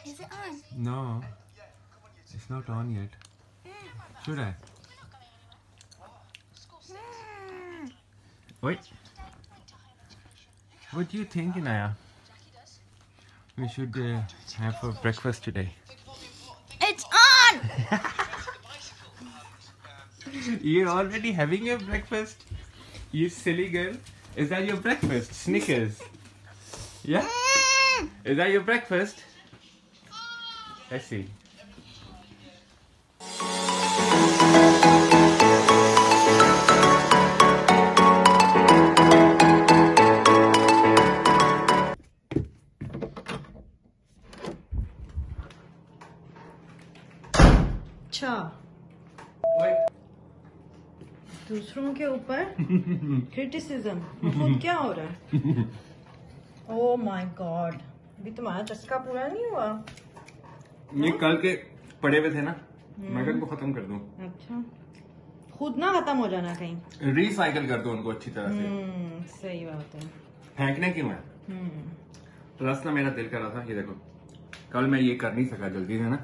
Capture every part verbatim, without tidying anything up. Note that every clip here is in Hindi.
Is it on? No, it's not on yet. Should I? Mm. Wait. What do you think, Inaya? We should uh, have for breakfast today. It's on! You're already having your breakfast? You silly girl. Is that your breakfast? Snickers? Yeah? Mm. Is that your breakfast? Let's see. अच्छा दूसरों के ऊपर क्रिटिसिज्म खुद क्या हो रहा है? ओह माय गॉड, अभी तुम्हारा चस्का पूरा नहीं हुआ। ये कल के पड़े हुए थे ना, मैं कल को खत्म कर दूं। अच्छा, खुद ना खत्म हो जाना कहीं, रिसाइकल कर दो उनको अच्छी तरह से। हम्म, सही बात है। फेंकने क्यों है? हम्म, प्लस ना मेरा दिल कर रहा था, ये देखो कल मैं ये कर नहीं सका जल्दी से ना।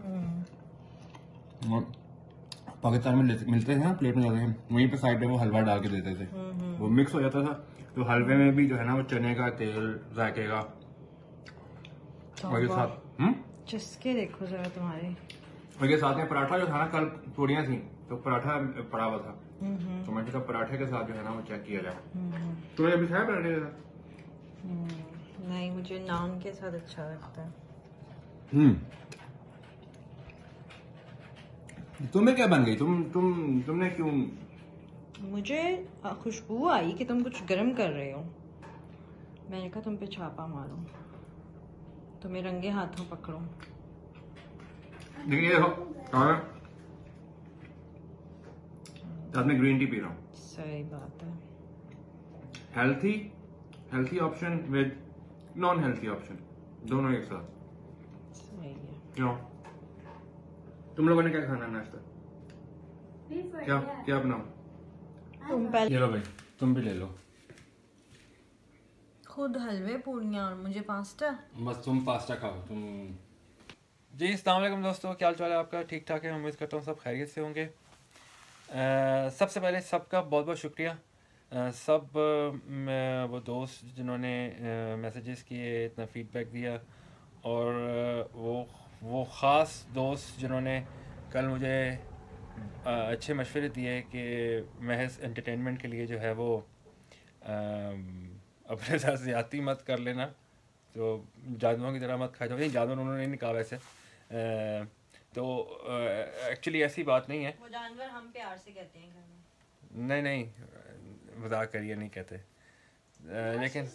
पाकिस्तान में मिलते थे ना, प्लेट में जाते हैं, वहीं पे साइड पे वो हलवा डाल के देते थे, वो मिक्स हो जाता था, तो हलवे में भी जो है ना वो चने का तेल, जायके का, और ये साथ हम्म चस्के देखो जरा तुम्हारे। और ये साथ में पराठा जो था ना, कल पूड़ियाँ थी तो पराठा पड़ा हुआ था, तो मैं सोचा पराठे के साथ जो है ना वो चेक किया जाए। तो अभी खाया पराठे के साथ? नहीं, मुझे नान के साथ अच्छा लगता है। हम्म, तुम्हें क्या बन गई? तुम तुम तुमने क्यों? मुझे खुशबू आई कि तुम कुछ गर्म कर रहे हो, मैंने कहा तुम पे छापा मारूं, तुम्हें रंगे हाथों पकड़ो। देखिए और साथ में ग्रीन टी पी रहा हूँ। सही बात है। Healthy healthy option with non healthy option, दोनों एक साथ। सही है। क्यों? तुम लोगों ने क्या खाना नाश्ता? क्या क्या बनाओ? तुम पहले ये लो भाई, तुम भी ले लो। खुद हलवे पूड़ियाँ और मुझे पास्ता। बस तुम पास्ता खाओ तुम। जी अस्सलाम वालेकुम दोस्तों, क्या हाल चाल है आपका? ठीक ठाक है, उम्मीद करता हूँ सब खैरियत से होंगे। आ, सबसे पहले सबका बहुत बहुत शुक्रिया। आ, सब आ, वो दोस्त जिन्होंने मैसेजेस किए, इतना फीडबैक दिया, और आ, वो वो ख़ास दोस्त जिन्होंने कल मुझे आ, अच्छे मशवरे दिए कि महज एंटरटेनमेंट के लिए जो है वो आ, अपने साथ ज़्यादती मत कर लेना, तो जानवरों की तरह मत खा जाओ। नहीं, जानवर उन्होंने नहीं कहा वैसे, आ, तो एक्चुअली ऐसी बात नहीं है। वो जानवर हम प्यार से कहते हैं घर में। नहीं नहीं, मजाक करिए, नहीं कहते। आ, लेकिन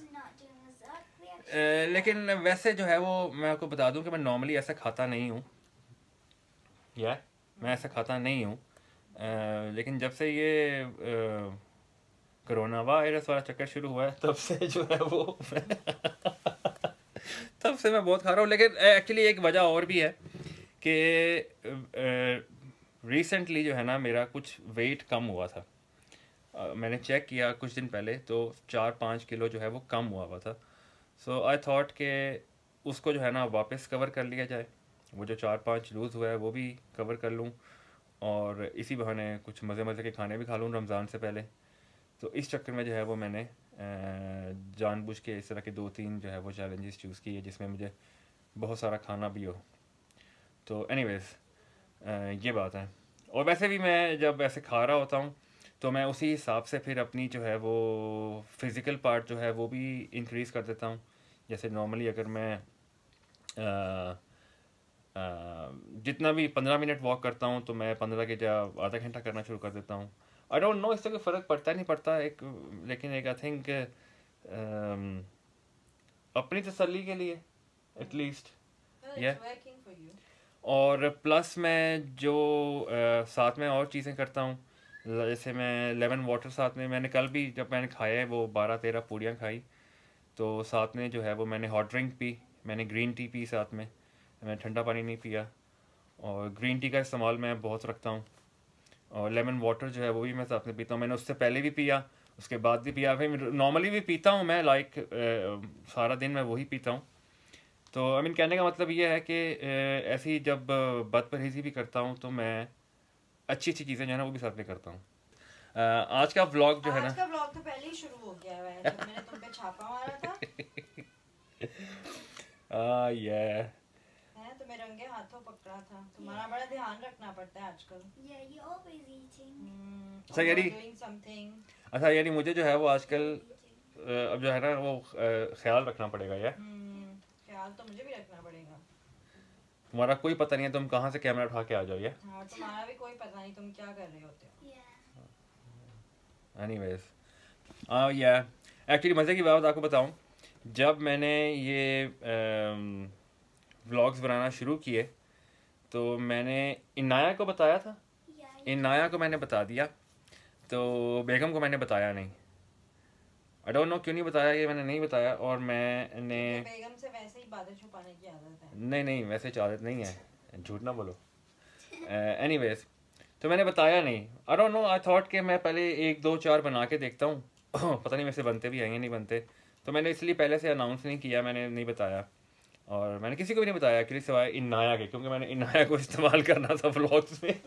आ, लेकिन वैसे जो है वो मैं आपको बता दूं कि मैं नॉर्मली ऐसा खाता नहीं हूँ, या मैं ऐसा खाता नहीं हूँ, लेकिन जब से ये आ, कोरोना वायरस वाला चक्कर शुरू हुआ है तब से जो है वो तब से मैं बहुत खा रहा हूँ। लेकिन एक्चुअली एक वजह और भी है कि रिसेंटली जो है ना मेरा कुछ वेट कम हुआ था। uh, मैंने चेक किया कुछ दिन पहले, तो चार पाँच किलो जो है वो कम हुआ हुआ था। सो आई थॉट कि उसको जो है ना वापस कवर कर लिया जाए, वो जो चार पाँच लूज़ हुआ है वो भी कवर कर लूँ, और इसी बहाने कुछ मज़े मज़े के खाने भी खा लूँ रमज़ान से पहले। तो इस चक्कर में जो है वो मैंने जानबूझ के इस तरह के दो तीन जो है वो चैलेंजेस चूज़ किए जिसमें मुझे बहुत सारा खाना भी हो। तो एनीवेज़ ये बात है। और वैसे भी मैं जब ऐसे खा रहा होता हूँ तो मैं उसी हिसाब से फिर अपनी जो है वो फ़िज़िकल पार्ट जो है वो भी इंक्रीज़ कर देता हूँ। जैसे नॉर्मली अगर मैं आ, आ, जितना भी पंद्रह मिनट वॉक करता हूँ तो मैं पंद्रह के जगह आधा घंटा करना शुरू कर देता हूँ। आई डोंट नो इससे कोई फ़र्क पड़ता नहीं पड़ता एक, लेकिन एक आई थिंक अपनी तसल्ली के लिए एटलीस्ट ये। और प्लस मैं जो uh, साथ में और चीज़ें करता हूँ, जैसे मैं लेमन वाटर साथ में, मैंने कल भी जब मैंने खाया है वो बारह तेरह पूड़ियाँ खाई, तो साथ में जो है वो मैंने हॉट ड्रिंक पी, मैंने ग्रीन टी पी साथ में, मैंने ठंडा पानी नहीं पिया। और ग्रीन टी का इस्तेमाल मैं बहुत रखता हूँ, और लेमन वाटर जो है वो भी मैं साथ में पीता हूँ। मैंने उससे पहले भी पिया, उसके बाद भी पिया, फिर नॉर्मली भी पीता हूँ मैं, लाइक सारा दिन मैं वही पीता हूँ। तो आई मीन कहने का मतलब ये है कि अ, ऐसी जब बदपरहेज़ी भी करता हूँ तो मैं अच्छी अच्छी चीज़ें जो है ना वो भी साथ में करता हूँ। अ, आज का व्लॉग जो है ना, आज का व्लॉग तो पहले ही शुरू हो गया है जब मैंने तुम पे छापा मारा था। आ, ये है तुम्हें रंगे हाथों पकड़ा था। तुम्हारा बड़ा ध्यान रखना पड़ता है आजकल। Yeah, you're always eating. हम्म, अच्छा, or यानी- doing something. अच्छा यानी मुझे जो है वो आजकल अ, अब जो है ना वो अ, ख्याल रखना पड़ेगा यार। हम्म, ख्याल तो मुझे भी रखना पड़ेगा। तुम्हारा कोई पता नहीं है तुम कहाँ से कैमरा उठा के आ जाओ यार। हाँ, तुम्हारा भी कोई पता नहीं तुम क्या कर रहे होते हो। Yeah. एनीवेज आ या एक्चुअली मज़े की बात आपको बताऊं, जब मैंने ये व्लॉग्स बनाना शुरू किए तो मैंने इनाया को बताया था। Yeah. इनाया को मैंने बता दिया, तो बेगम को मैंने बताया नहीं। आई डोंट नो क्यों नहीं बताया, ये मैंने नहीं बताया। और मैंने बेगम से वैसे ही बातें छुपाने की आदत है। नहीं नहीं वैसे आदत नहीं है, झूठ ना बोलो। एनीवेज तो मैंने बताया नहीं। I don't know, I thought कि मैं पहले एक दो चार बना के देखता हूँ पता नहीं वैसे बनते भी आएंगे नहीं बनते, तो मैंने इसलिए पहले से अनाउंस नहीं किया, मैंने नहीं बताया। और मैंने किसी को भी नहीं बताया एक्चुअली सिवाय इनाया के, क्योंकि मैंने इनाया को इस्तेमाल करना था व्लॉग्स में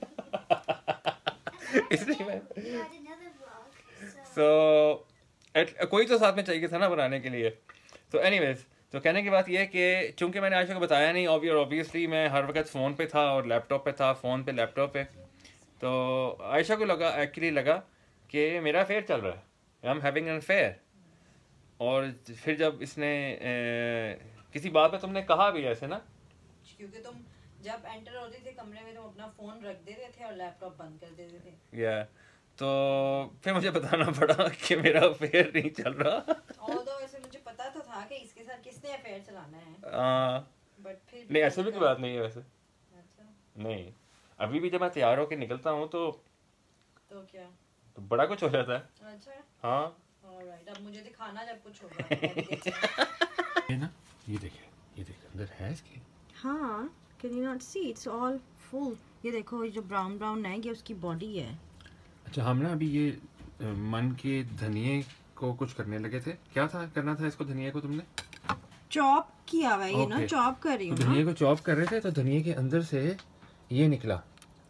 इसलिए मैं We had another vlog. So. So so, कोई तो साथ में चाहिए था ना बनाने के लिए। तो एनीवेज तो कहने की बात यह है कि चूंकि मैंने आयशा को बताया नहीं, ऑब्वियसली मैं हर वक्त फ़ोन पे था और लैपटॉप पे था, फ़ोन पे लैपटॉप पे, तो आयशा को लगा एक्चुअली लगा कि मेरा अफेयर चल रहा है, I am having an affair. और फिर जब इसने ए, किसी बात पे तुमने कहा भी ऐसे ना, क्योंकि तुम जब एंटर होते थे कमरे में तुम अपना फोन रख देते थे और लैपटॉप बंद कर देते थे। या तो फिर मुझे बताना पड़ा कि मेरा अफेयर नहीं चल रहा। ऑल्दो वैसे मुझे पता तो था कि इसके साथ किसने अफेयर चलाना है, आ, बट फिर नहीं ऐसे भी कोई बात नहीं है वैसे। अच्छा, नहीं, अभी भी जब मैं तैयार होकर निकलता हूँ तो तो क्या? तो बड़ा कुछ हो जाता है। अच्छा, हाँ ऑलराइट, अब मुझे दिखाना जब कुछ होगा तो मैं भी देखूंगी। ये ना, ये देखिए, ये देखिए अंदर है इसके। हाँ, can you not see it's all full. ये देखो, ये जो ब्राउन ब्राउन है ये उसकी बॉडी है। अच्छा, हम ना अभी ये अ, मन के धनिए को कुछ करने लगे थे। क्या था करना था इसको, धनिए को तुमने चॉप किया हुआ है ये ना, Okay. चॉप कर रही तो हूँ धनिए ना। को चॉप कर रहे थे, तो धनिए के अंदर से ये निकला।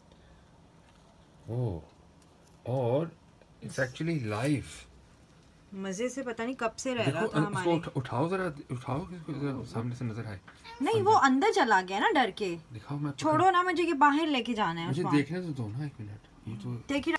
ओह, और इट्स एक्चुअली लाइव। मजे से पता नहीं कब से रह देखो रहा था अन- हमारे। उसको उठ- उठाओ जरा, उठाओ कि इसको जरा सामने से नजर आए। नहीं, वो अंदर चला गया ना डर के। दिखाओ, मैं पकड़- छोड़ो ना, मुझे ये बाहर लेके जाना है मुझे उसको। देखने तो दो ना एक मिनट। ये तो देखिए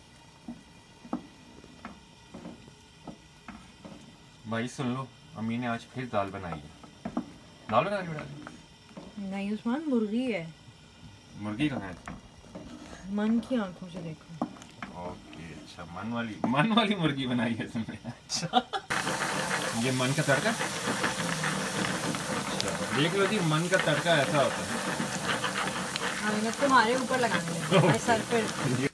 भाई सुन लो, अम्मी ने आज फिर दाल बनाई है। दाल बना के डाली, नहीं उस्मान, मुर्गी है। मुर्गी कहाँ है? मन की आंखों से देखो। ओके, अच्छा मन वाली मन वाली मुर्गी बनाई है तुमने। अच्छा, ये मन का तड़का। अच्छा, देख लो जी, मन का तड़का ऐसा होता है। हाँ, मैं तुम्हारे ऊपर लगाने लगी, तुम्हारे सर पे।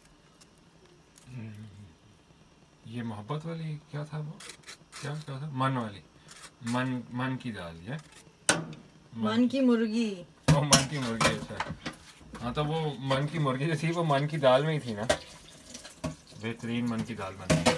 ये मोहब्बत वाली क्या था वो, क्या क्या था, मन वाली, मन मन की दाल है, मन की मुर्गी। वो मन की मुर्गी। अच्छा हाँ, तो वो मन की मुर्गी जो थी वो मन की दाल में ही थी ना। बेहतरीन मन की दाल बनी।